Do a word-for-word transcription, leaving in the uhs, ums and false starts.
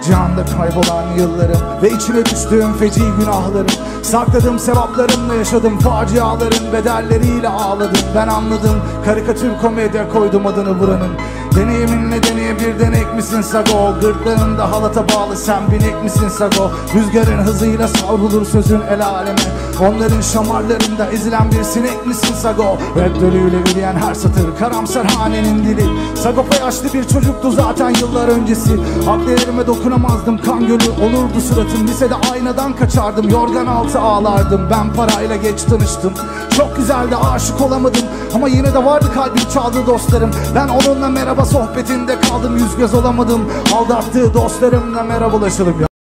Cihanda kaybolan yıllarım ve içine düştüğüm feci günahlarım. Sakladığım sevaplarımla yaşadım faciaların bedelleriyle ağladım. Ben anladım, karikatür komedya koydum adını buranın. Deneyiminle deneye bir denek misin Sago? Gırtlağında halata bağlı sen binek misin Sago? Rüzgarın hızıyla savrulur sözün el aleme. Onların şamarlarında ezilen bir sinek misin Sago? Rap dölüyle üreyen her satır karamsar hanenin dili. Sagopa yaşlı bir çocuktu zaten yıllar öncesi. Aklı elime dokunamazdım, kan gölü olurdu suratım. Lisede aynadan kaçardım, yorgan altı ağlardım. Ben parayla geç tanıştım, çok güzeldi, aşık olamadım. Ama yine de vardı kalbim çaldı dostlarım. Ben onunla merhaba sohbetinde kaldım, yüz göz olamadım. Aldattığı dostlarımla merhabalaşalım ya.